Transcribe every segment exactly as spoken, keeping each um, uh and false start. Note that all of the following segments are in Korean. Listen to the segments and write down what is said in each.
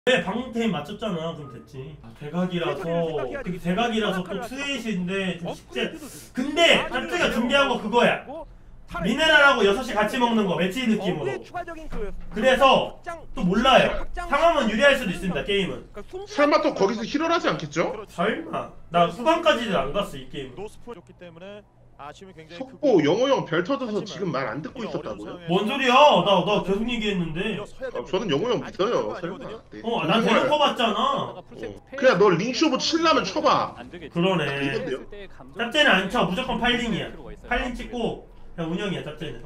왜 방템 맞췄잖아. 그럼 됐지. 대각이라서 그게 대각이라서 또 트윗인데 좀 쉽지. 근데 짭짤이가 준비한 거 그거야. 미네랄하고 여섯 시 같이 먹는 거 매치 느낌으로. 그래서 또 몰라요. 상황은 유리할 수도 있습니다. 게임은. 설마 또 거기서 힐을 하지 않겠죠? 설마. 나 후반까지는 안 갔어 이 게임. 노스포였기 때문에 아쉬움이 굉장히 속보 영호 형 별 터져서 지금 말 안 듣고 있었다고요? 뭔 소리야? 나 나 계속 얘기했는데. 아, 저는 영호 형 믿어요. 설마. 네. 어, 난 대놓고 봤잖아. 어. 그냥 너 링쇼브 칠라면 쳐봐. 그러네. 이건데요? 짭짤이는 안 쳐. 무조건 팔링이야. 팔링 찍고 그냥 운영이야 짭짤이는.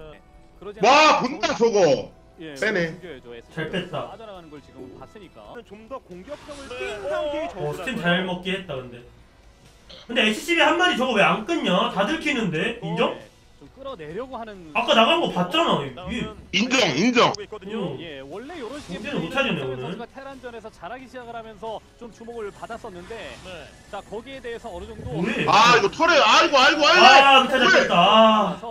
와 본다 저거. 예, 빼네. 잘 뺐다. 빠져나가는 걸 지금 봤으니까. 좀더 공격성을 띈 상태의 어 스팀 잘 먹기 했다 근데. 근데 에이치씨비 한 마리 저거 왜 안 끊냐? 다 들키는데? 인정? 예, 좀 끌어내려고 하는. 아까 나간 거 봤잖아. 이게. 인정 인정. 응. 예, 원래 이런 식의 문제는 못 하겠네, 오늘. 선수가 테란전에서 잘하기 시작을 하면서 좀 주목을 받았었는데, 네. 자 거기에 대해서 어느 정도. 뭐해? 아 이거 털에 아이고 아이고 아이고. 아 밑에 잡혔다. 아.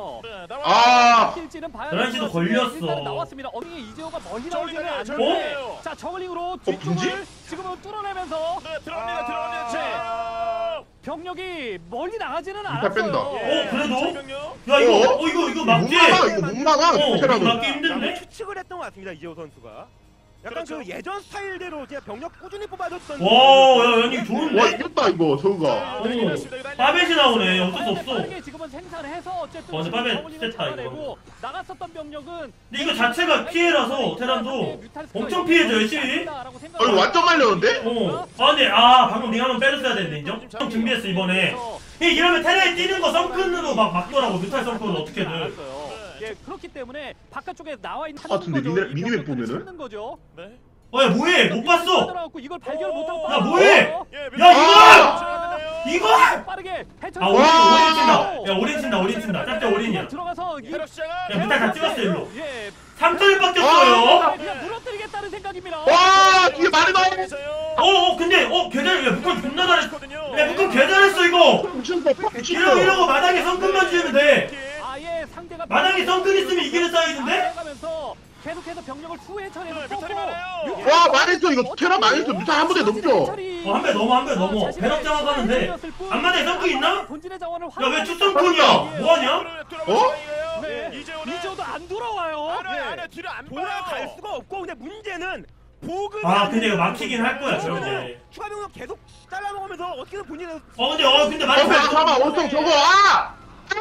아. 킬지는 봐야 열한 시도 걸렸어. 일단 나왔습니다. 어디 이재호가 멀리 나오지는 저글링이에요, 않는데, 저글링이에요. 자 저글링으로 빈지? 뒤쪽을 지금은 뚫어내면서 네, 들어갑니다, 들어갑니다. 네. 자, 병력이 멀리 나가지는 이탈 않았어요. 뺀다. 어, 그래도? 최병력. 야 이거 어? 어 이거 이거 못 막지? 막아 이거 못 막아. 어 이거 테라는. 막기 힘든데? 추측을 했던 것 같습니다. 이재호 선수가 약간 그렇죠. 그 예전 스타일대로 이제 병력 꾸준히 뽑아줬던. 와야 연이 좋은데? 와 이겼다 이거 저거가. 오, 빠벳이 나오네. 어쩔 수 없어. 빠르게 지금은 생산해서 어쨌든 어, 근데 빠벳 저글링을 됐다, 잡아내고 나갔었던 병력은. 근데 이거 자체가 피해라서 테란도 엄청 피해죠 열심히. 어 이거 완전 말렸는데? 어. 아 근데 아 방금 링 한번 빼줬어야 되는데 인정? 형 준비했어 이번에. 이 이러면 테라에 뛰는 거 썬큰으로 막 막더라고. 뮤탈 썬큰 어떻게든. 예, 그렇기 때문에 바깥쪽에 나와 있는 아, 근데 미네- 미니맵 보면은? 거죠. 네. 어야 뭐해? 못 봤어? 들어갔고 이걸 발견 못 하고. 야, 뭐해? 예, 야, 이거! 이거! 빠르게 해쳐. 아 올인 올인 친다. 야 올인 친다 올인 친다. 짭짭 올인이야. 들어가서 이 테러 시작은 야 뮤탈 다 찍었어 일로. 예. 삼 점을 뺏겼어요. 그냥 무너뜨리겠다는 생각입니다. 와 뒤에 말이 나와. 어어 근데 어 개잘 야 북한 존나 잘했어. 거든요. 야 북한 개 잘했어 이거. 미쳤어 이러 미쳤어. 이러고 마당에 성큰만 지으면 돼. 아예 상대가 마당에 성큰 있으면 이기는 사이즈인데? 가면서 계속해서 병력을 후에 처리해서 네, 뽑고. 뮤탈이 많아요. 와 말했어 이거 테라 말했어 뮤탈 한 번에 넘겨. 어 한 배 넘어 한 배 넘어. 배럭 장악하는데. 앞마당에 성큰 있나? 본진의 자원을 야왜 투성큰이야? 뭐하냐? 어? 네. 이재호는 이재호도 안 돌아와요. 안에 예. 안에 뒤로 안 돌아갈 봐요. 수가 없고 근데 문제는 보급. 아 근데 이거 막히긴 할 거야 저게. 추가 병력 계속 잘라먹으면서 어떻게든 본인은 어 근데 어 근데 많이 어 잠깐만 원통 저거 아.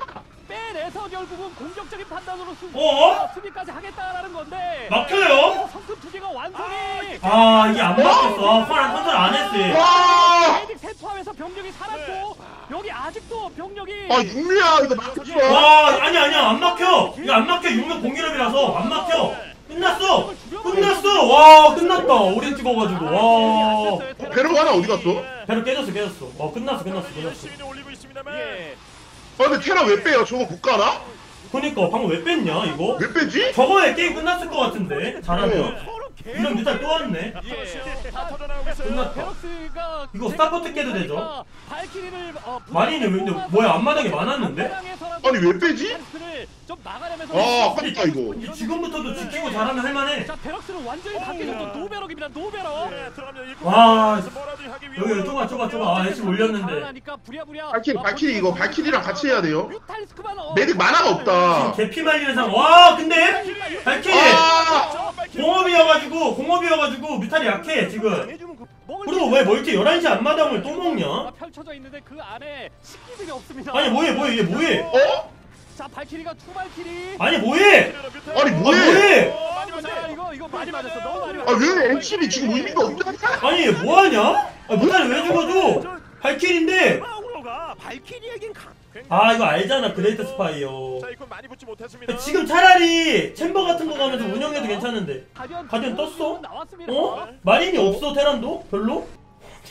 빼내서 결국은 공격적인 판단으로 수, 어? 수비까지 하겠다라는 건데. 막혀요? 성큼 두 개가 완성이. 아 이게 안 막혔어. 아 파란 선택 안 했어. 와. 메딕 세 포함해서 병력이 살았고 여기 아직도 병력이. 아 육미야 이거 막혔어. 와 아니 아니야 안 막혀. 이거 안 막혀. 육면 공기럽이라서 안 막혀. 끝났어. 끝났어. 와 끝났다. 오린 찍어가지고 와. 배로 하나 어디 갔어? 배로 깨졌어 깨졌어. 와 끝났어 끝났어 끝났어. 열심히 올리고 있습니다만. 예. 아 근데 테라 왜 빼요? 저거 못 가나? 그니까 방금 왜 뺐냐 이거? 왜 빼지? 저거에 게임 끝났을 것 같은데 잘하면. 서로 이런 뮤탈 또 왔네. 예. 다 터져나오고 있어요. 끝났다. 베럭스가 이거 스타포트 깨도 되죠? 발키리를 어, 마린이 왜 근데 뭐야 앞마당에 많았는데? 아니 왜 빼지? 좀 막아내면서. 아 아깝다 이거. 이제 지금부터도 지키고 잘하면 할만해. 자 베럭스는 완전히 바뀌는 또 노베럭입니다. 노베럭. 네, 들어갑니다. 일곱 와, 명에서 뭐라도 하기 위해 여기 좁아 좁아 좁아. 아 애쉬 올렸는데. 발키리 발키리 이거 발키리랑 같이 해야 돼요. 뮤탈리스크만 어. 메딕 만화가 없다. 개피 말리는 상황. 와 근데 발키리 아. 공업이어가지고 공업이어가지고 뮤탈이 약해 지금. 해주면 그 그리고 왜 멀티 열한 시 앞마당을 또 먹냐? 펼쳐져 있는데 그 안에 식기들이 없습니다. 아니 뭐해 뭐해 이게 뭐해? 어? 자 발키리가 투발키리. 아니 뭐해? 아니 아 뭐해? 뭐해? 어, 많이 자 맞아요. 이거 이거 많이 맞았어. 너무 많이 아 맞았어. 왜 엠씨비 지금 의미가 없다니까? 아니 뭐하냐? 아 뮤탈이 왜 죽어줘? 발키리인데. 파우로가 발키리에겐 강. 아 이거 알잖아 그레이트 스파이어. 자, 이건 많이 붙지 못했습니다. 지금 차라리 챔버 같은 거 가면서 운영해도 괜찮은데. 가디언 가디언 떴어? 나왔습니다. 어? 마린이 없어 테란도? 별로?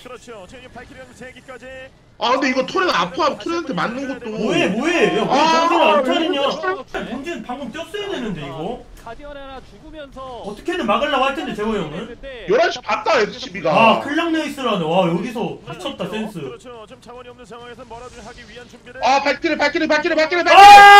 그렇죠. 지금 발키리랑 세 기까지. 아 근데 이거 토렌 아파 토렌한테 맞는 것도 뭐해 뭐해? 야왜 아, 정신 안 이거 차리냐? 진짜. 본진 방금 뛰었어야 되는데 이거 가디언 하나 죽으면서 어떻게든 막으려고 할 텐데 재호 형은. 열한 시 봤다 에스씨비가. 아 클랑레이스라네. 와 여기서 미쳤다 센스. 그렇죠. 지금 자원이 없는 상황에서 뭐라도 하기 위한 준비를. 아 발키리 발키리 발키리 발키리 발키리.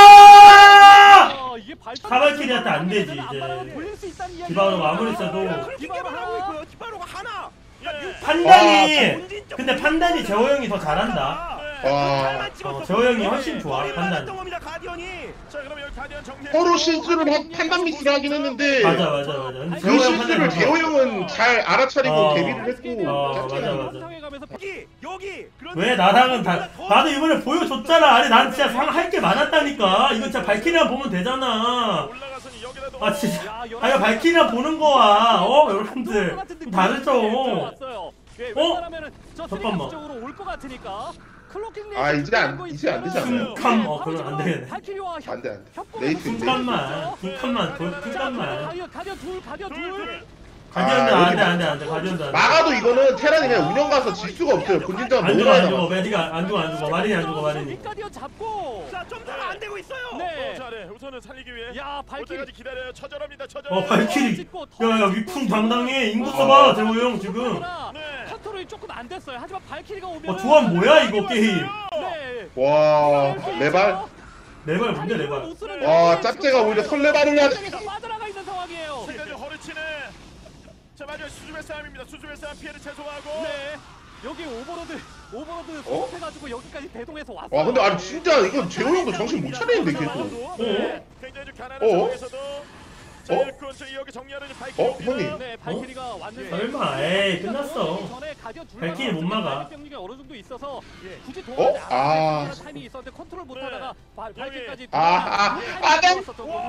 아! 어, 이게 발키리 사발키리한테 안 되지, 이제. 앞바람을 돌릴 수 있다는 이야기가 디바로가 아무리 나와요. 써도. 그렇게 개발하고 있고요. 디바로가 하나. 예. 판단이 근데 판단이 재호 형이 더 잘한다. 와. 어, 재호 형이 훨씬 좋아 판단. 겁니다 가디언이. 자 그럼 여기 가디언 정리. 서로 실수를 한- 판단 미스를 하긴 했는데 맞아 맞아 맞아. 근데 그 재호 형 실수를 판단 재호 형은 잘 알아차리고 어. 대비를 했고. 어, 짭짤해. 맞아, 맞아. 여기 여기. 그런데 왜 나랑은 다 나도 이번에 보여줬잖아. 아니 난 진짜 할 게 많았다니까. 이거 진짜 발키리만 보면 되잖아. 올라가서 여기라도. 아 진짜. 아 이거 발키리만 보는 거야. 어 여러분들 좀 다르죠. 어? 잠깐만. 쪽으로 올 것 같으니까. 클로킹 아, 이제 안- 이제 안 되지 않아요? 캄, 어, 그건 안 되겠네. 안 돼, 안 돼. 레이튼, 잠깐만. 잠깐만. 돌 잠깐만. 가디언 가디언 둘 가디언 둘. 가디언도 아, 안돼 안돼 안돼. 가디언도 안돼. 막아도 이거는 테란이 그냥 운영 가서 질 수가 없어요. 본진전 안 너무 죽어 많이 안 죽어. 남아. 메디가 안 죽어 안 죽어. 마린이 안 죽어 마린이. 윗가디언 잡고. 자 점사가 안 되고 있어요. 네. 어, 잘해. 우선은 살리기 위해. 야 발키리. 발키리 기다려요. 처절합니다. 처절. 어 발키리. 야야 위풍당당해. 인구 써봐 재호 형 지금. 네. 컨트롤이 조금 안 됐어요. 하지만 발키리가 오면. 어 조합 뭐야 이거 게임. 네. 와, 레발. 레발 뭔데 레발. 와, 짭제가 오히려 설레발을 해야 돼. 빠져나가 있는 상황이에요. 세가지 허리치네. 자 마지막 수줍의 싸움입니다. 수줍의 싸움 피해를 최소화하고. 네. 여기 오버로드 오버로드 어? 해가지고 여기까지 대동해서 왔어요. 와, 근데 아니 진짜 이건 재호 형도 정신 못 차리는데 계속. 네. 굉장히 좀 가난한 어? 상황에서도. 자 어? 일꾼 저 여기 정리하는 발키리. 어, 형님. 네, 발키리가 왔는데 설마, 에이, 끝났어. 전에 가디언 둘 발키리 못 막아. 병력이 어느 정도 있어서 굳이 어? 도망가지 아. 않아야 될 타이밍이 있었는데 컨트롤 못 하다가 발- 여기. 발키리까지 아, 아, 아, 네.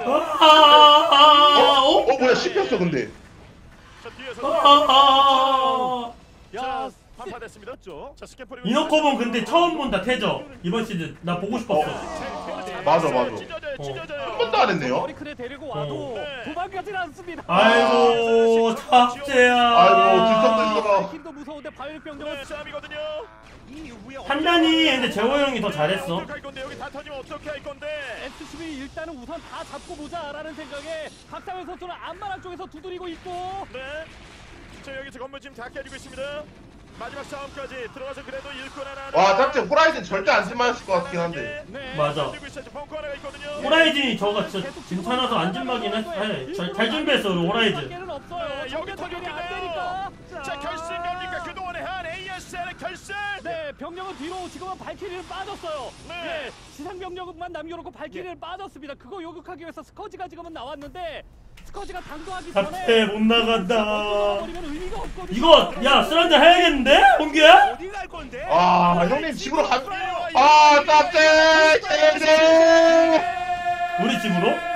아아아 어? 어, 뭐야, 씹혔어, 근데. 자 뒤에서. 아아아 자 야, 반파됐습니다. 자 스캐퍼링. 이너컵은 근데 처음 본다 태저 이번 시즌 나 보고 싶었어. 맞아, 맞아. 찢어져요. 어. 찢어져요. 한 번도 안 했네요. 머리크레 데리고 와도 어. 도망가진 않습니다. 아이고 탑재야. 아이고, 뒷섬도 있어. 힘도 무서운데 바위병력은 네, 싸움이거든요. 이후에 판단이 근데 재호 형이 더 잘했어. 어떻게 할 건데 여기 다 터지면 어떻게 할 건데? 에스씨비 일단은 우선 다 잡고 보자라는 생각에 박상현 선수는 안마랑 쪽에서 두드리고 있고 네. 자 여기서 건물 지금 다 깨지고 있습니다. 마지막 싸움까지 들어가서 그래도 일꾼 하나. 와, 짭제 호라이즌 절대 안 쓸만했을 것 같긴 한데. 네. 맞아. 만들고 있어요. 지금 벙커 하나가 있거든요. 호라이즌이 저가 진짜 괜찮아서 안진막긴 했. 잘, 잘 준비했어 우리 호라이즌. 밖에는 없어요. 네, 여기 정면 타격이 안 터졌네요. 되니까. 자 결승입니까 그동안의 한 에이에스엘의 결승. 네, 병력은 뒤로 지금은 발키리를 빠졌어요. 네. 네, 지상 병력만 남겨놓고 발키리를 빠졌습니다. 그거 요격하기 위해서 스커지가 지금은 나왔는데 스커지가 당도하기 전에 탑재 못 나간다. 버리면 의미가 없거든요. 이거 야 술 한잔 해야겠는데 홍규야? 어디 갈 건데? 아, 형님 집으로 가. 아, 짭제! 짭제! 우리 집으로?